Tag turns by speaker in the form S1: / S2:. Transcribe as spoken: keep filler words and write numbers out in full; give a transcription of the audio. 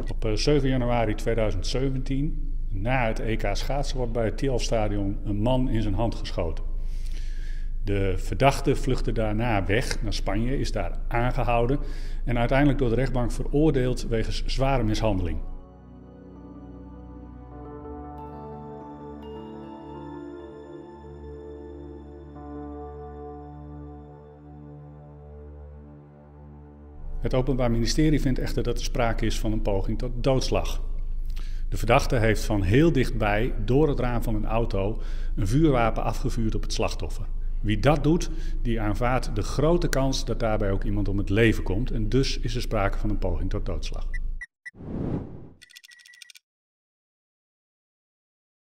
S1: Op zeven januari tweeduizend zeventien, na het E K schaatsen, wordt bij het Tialfstadion een man in zijn hand geschoten. De verdachte vluchtte daarna weg naar Spanje, is daar aangehouden en uiteindelijk door de rechtbank veroordeeld wegens zware mishandeling. Het Openbaar Ministerie vindt echter dat er sprake is van een poging tot doodslag. De verdachte heeft van heel dichtbij, door het raam van een auto, een vuurwapen afgevuurd op het slachtoffer. Wie dat doet, die aanvaardt de grote kans dat daarbij ook iemand om het leven komt en dus is er sprake van een poging tot doodslag.